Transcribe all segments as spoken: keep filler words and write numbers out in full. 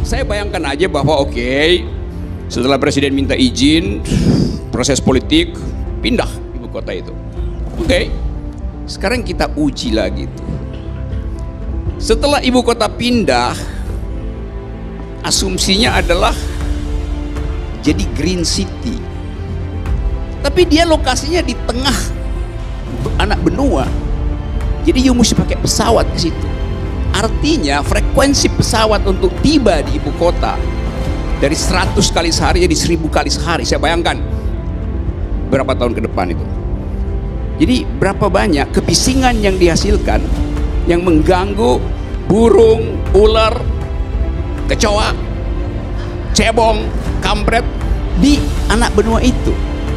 saya bayangkan aja bahwa oke, okay, setelah presiden minta izin, proses politik, pindah ibu kota itu. Oke, okay, sekarang kita uji lagi tuh. Setelah ibu kota pindah, asumsinya adalah jadi green city. Tapi dia lokasinya di tengah anak benua. Jadi you mesti pakai pesawat ke situ. Artinya frekuensi pesawat untuk tiba di ibu kota dari seratus kali sehari jadi seribu kali sehari. Saya bayangkan berapa tahun ke depan itu. Jadi berapa banyak kebisingan yang dihasilkan yang mengganggu burung, ular, kecoa, cebong, kampret di anak benua itu.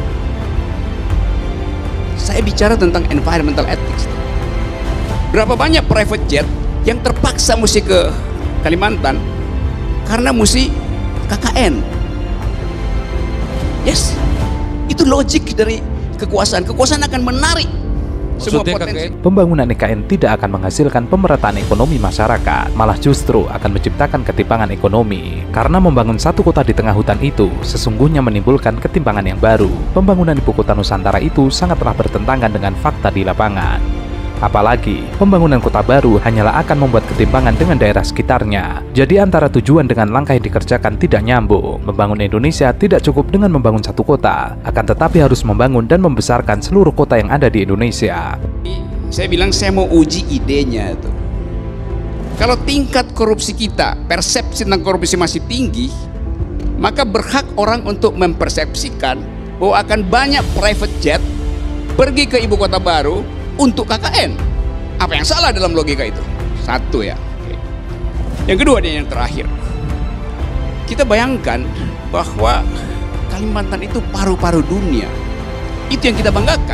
Saya bicara tentang environmental ethics. Berapa banyak private jet yang terpaksa mesti ke Kalimantan karena mesti K K N. Yes, itu logik dari kekuasaan. Kekuasaan akan menarik semua potensi. Pembangunan I K N tidak akan menghasilkan pemerataan ekonomi masyarakat, malah justru akan menciptakan ketimpangan ekonomi. Karena membangun satu kota di tengah hutan itu sesungguhnya menimbulkan ketimpangan yang baru. Pembangunan ibu kota Nusantara itu sangatlah bertentangan dengan fakta di lapangan. Apalagi, pembangunan kota baru hanyalah akan membuat ketimpangan dengan daerah sekitarnya. Jadi antara tujuan dengan langkah yang dikerjakan tidak nyambung. Membangun Indonesia tidak cukup dengan membangun satu kota, akan tetapi harus membangun dan membesarkan seluruh kota yang ada di Indonesia. Saya bilang saya mau uji idenya tuh. Kalau tingkat korupsi kita, persepsi tentang korupsi masih tinggi, maka berhak orang untuk mempersepsikan bahwa akan banyak private jet pergi ke ibu kota baru untuk K K N. Apa yang salah dalam logika itu? Satu ya. Oke. Yang kedua dan yang terakhir, kita bayangkan bahwa Kalimantan itu paru-paru dunia. Itu yang kita banggakan.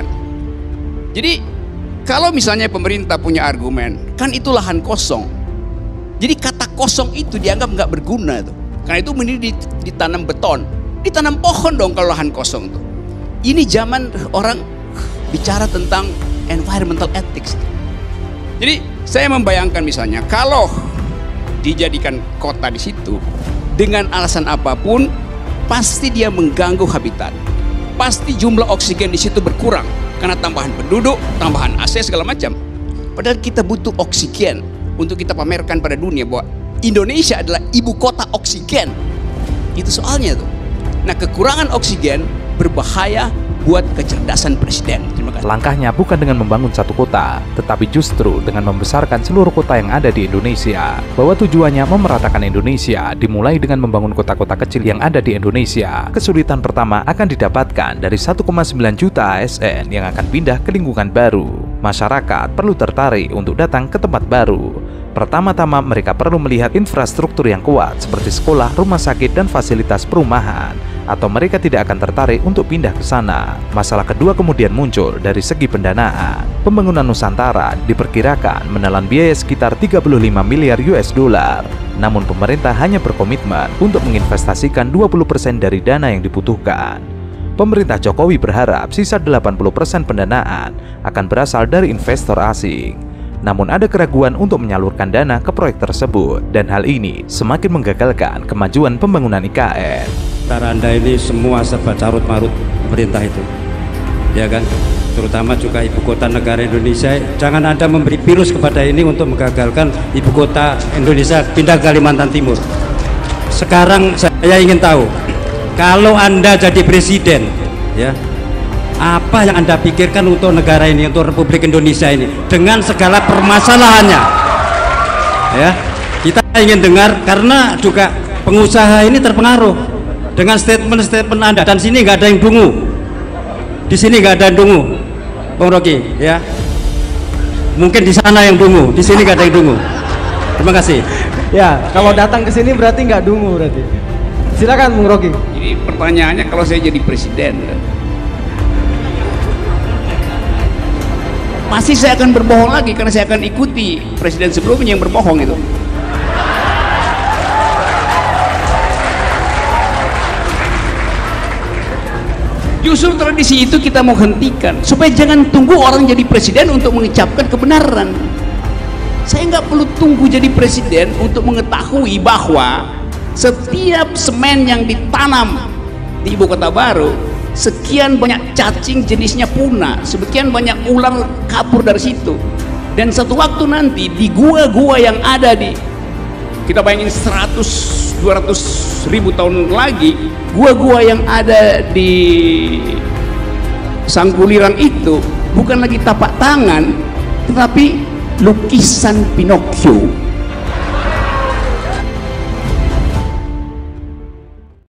Jadi kalau misalnya pemerintah punya argumen, kan itu lahan kosong. Jadi kata kosong itu dianggap nggak berguna tuh. Karena itu mending ditanam beton, ditanam pohon dong kalau lahan kosong tuh. Ini zaman orang bicara tentang environmental ethics. Jadi saya membayangkan misalnya kalau dijadikan kota di situ dengan alasan apapun, pasti dia mengganggu habitat. Pasti jumlah oksigen di situ berkurang karena tambahan penduduk, tambahan A C segala macam. Padahal kita butuh oksigen untuk kita pamerkan pada dunia bahwa Indonesia adalah ibu kota oksigen. Itu soalnya tuh. Nah, kekurangan oksigen berbahaya buat kecerdasan presiden. Terima kasih. Langkahnya bukan dengan membangun satu kota, tetapi justru dengan membesarkan seluruh kota yang ada di Indonesia. Bahwa tujuannya memeratakan Indonesia, dimulai dengan membangun kota-kota kecil yang ada di Indonesia. Kesulitan pertama akan didapatkan dari satu koma sembilan juta A S N yang akan pindah ke lingkungan baru. Masyarakat perlu tertarik untuk datang ke tempat baru. Pertama-tama mereka perlu melihat infrastruktur yang kuat seperti sekolah, rumah sakit, dan fasilitas perumahan. Atau mereka tidak akan tertarik untuk pindah ke sana. Masalah kedua kemudian muncul dari segi pendanaan. Pembangunan Nusantara diperkirakan menelan biaya sekitar tiga puluh lima miliar U S dollar. Namun pemerintah hanya berkomitmen untuk menginvestasikan dua puluh persen dari dana yang dibutuhkan. Pemerintah Jokowi berharap sisa delapan puluh persen pendanaan akan berasal dari investor asing. Namun ada keraguan untuk menyalurkan dana ke proyek tersebut, dan hal ini semakin menggagalkan kemajuan pembangunan I K N. Antara Anda ini semua serba carut-marut pemerintah itu, ya kan? Terutama juga ibu kota negara Indonesia. Jangan Anda memberi virus kepada ini untuk menggagalkan ibu kota Indonesia pindah ke Kalimantan Timur. Sekarang saya ingin tahu, kalau Anda jadi presiden, ya, apa yang Anda pikirkan untuk negara ini, untuk Republik Indonesia ini, dengan segala permasalahannya? Ya, kita ingin dengar, karena juga pengusaha ini terpengaruh dengan statement-statement Anda. Dan sini nggak ada yang dungu, di sini nggak ada yang dungu, Bung Rocky. Ya, mungkin di sana yang dungu, di sini nggak ada yang dungu. Terima kasih. Ya, kalau datang ke sini berarti nggak dungu berarti. Silakan Bung Rocky. Jadi pertanyaannya, kalau saya jadi presiden, pasti saya akan berbohong lagi karena saya akan ikuti presiden sebelumnya yang berbohong itu. Justru tradisi itu kita mau hentikan supaya jangan tunggu orang jadi presiden untuk mengucapkan kebenaran. Saya nggak perlu tunggu jadi presiden untuk mengetahui bahwa setiap semen yang ditanam di ibu kota baru, sekian banyak cacing jenisnya punah, sekian banyak ular kabur dari situ. Dan satu waktu nanti di gua-gua yang ada di, kita bayangin seratus dua ratus ribu tahun lagi, gua-gua yang ada di Sangkulirang itu bukan lagi tapak tangan, tetapi lukisan Pinocchio.